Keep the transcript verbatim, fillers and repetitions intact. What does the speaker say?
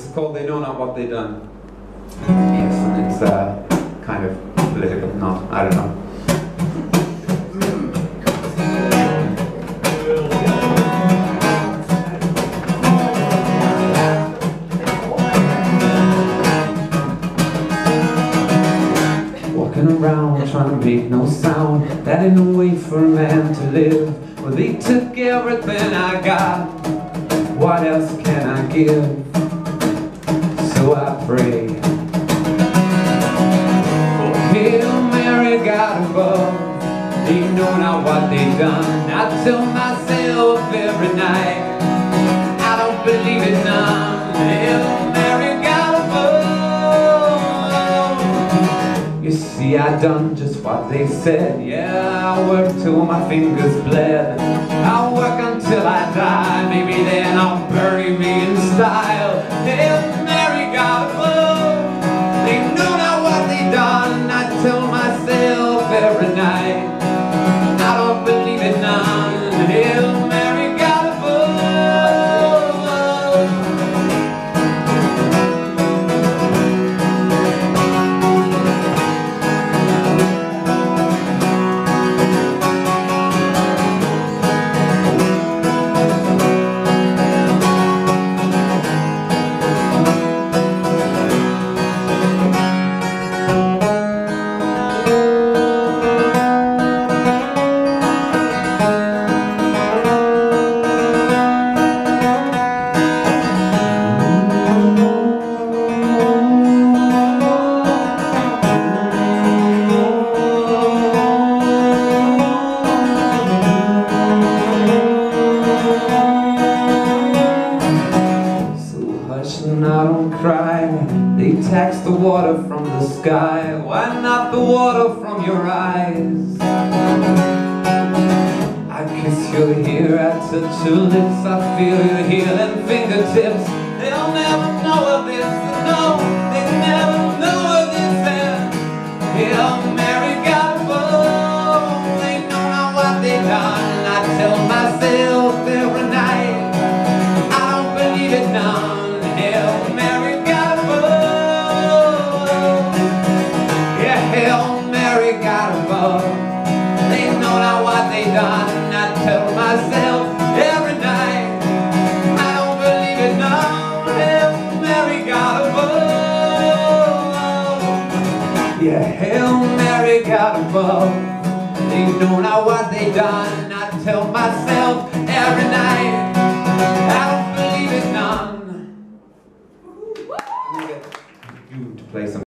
called They Know Not What They Done. Yes, and it's uh, kind of political, not, I don't know. Walking around trying to make no sound, that ain't no way for a man to live. Well, they took everything I got, what else can I give? So I pray, oh, Hail Mary, God above, they know not what they done. I tell myself every night, I don't believe it none. Hail Mary, God above. You see, I done just what they said. Yeah, I worked till my fingers bled. I'll work until I die. Maybe then I'll bury me in style. Hail Mary, God above, they know not what they done. I tell myself every night, I don't believe it none. Hail Mary, God above. And I don't cry, they tax the water from the sky. Why not the water from your eyes? I kiss your hair, I touch your lips, I feel your healing fingertips. They'll never know of this, no, they never know of this. And Hail Mary, God above, they know not what they done. I tell myself every night, I don't believe it none. Hail Mary, God above. Yeah, Hail Mary, God above, they know not what they done. I tell myself every night, I don't believe it none. Hail Mary, God above. Yeah, Hail Mary, God above, they know not what they done. I tell myself every night, I don't believe it none. You to play some